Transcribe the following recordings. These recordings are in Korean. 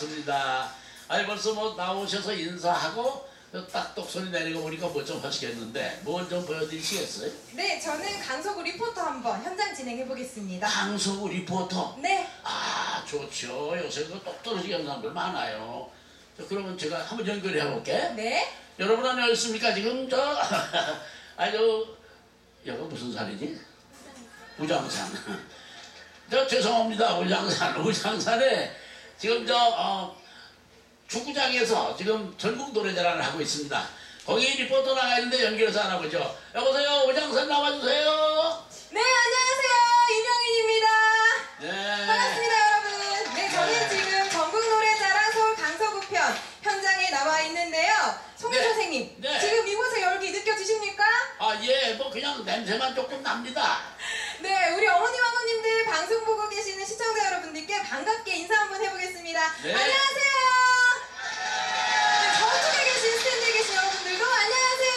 반갑습니다. 아니 벌써 뭐 나오셔서 인사하고 딱똑 소리 내리고 보니까 뭐 좀 하시겠는데 뭘 좀 보여드리시겠어요? 네, 저는 강서구 리포터 한번 현장 진행해 보겠습니다. 강서구 리포터? 네. 아 좋죠. 요새 그 똑 떨어지게 하는 사람들 많아요. 자, 그러면 제가 한번 연결해 볼게. 네. 여러분 안녕하십니까? 지금 저 아주 여기 무슨 산이지? 우장산. 저 죄송합니다. 우장산에 지금 축구장에서 지금 전국 노래자랑을 하고 있습니다. 거기 리포터 나가 있는데 연결해서 알아보죠. 여보세요, 우장산 나와주세요. 네, 안녕하세요. 이명인입니다. 네. 반갑습니다, 여러분. 네, 저는 네. 지금 전국 노래자랑 서울 강서구 편 현장에 나와 있는데요. 송혜 네. 선생님, 네. 지금 이곳의 열기 느껴지십니까? 아, 예, 뭐 그냥 냄새만 조금 납니다. 네, 우리 어머님, 아버님들 방송 보고 계시는 시청자 여러분들께 반갑게 인사 한번 해보겠습니다. 네. 안녕하세요. 네, 저쪽에 계신 스탠드에 계신 여러분들도 안녕하세요.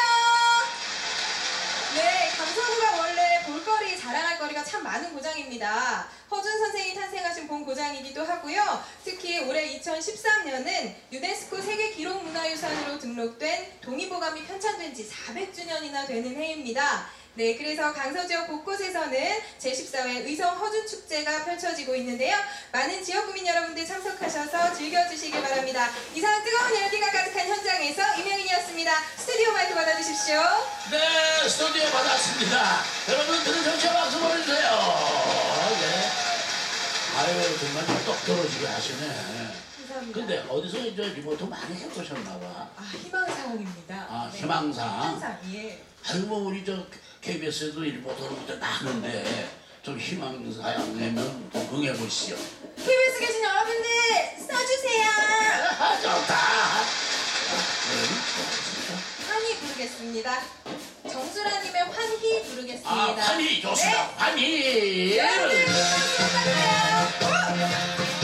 네, 강서구가 원래 볼거리, 자랑할 거리가 참 많은 고장입니다. 허준 선생이 탄생하신 본 고장이기도 하고요. 특히 올해 2013년은 유네스코 세계 기록문화유산으로 등록된 동의보감이 편찬된 지 400주년이나 되는 해입니다. 네, 그래서 강서 지역 곳곳에서는 제14회 의성 허준 축제가 펼쳐지고 있는데요. 많은 지역구민 여러분들 참석하셔서 즐겨주시길 바랍니다. 이상 뜨거운 열기가 가득한 현장에서 이명인이었습니다. 스튜디오 마이크 받아주십시오. 네, 스튜디오 받았습니다. 여러분 들으셔서 박수 보내주세요. 네. 아유, 정말 똑 떨어지게 하시네. 감사합니다. 근데 어디서 이제 리포터 많이 해보셨나봐. 아, 희망사항입니다. 아, 네. 희망사항? 항상, 예. 아유, 뭐 우리 KBS에도 리포터로 나는데 좀 희망사항 내면 좀 응해보시죠. KBS 계신 여러분들 써주세요. 아, 좋다. 환희 부르겠습니다. 정수라님의 환희 부르겠습니다. 아, 환희 좋습니다. 네. 환희. 여러분들 박수 부탁드려요.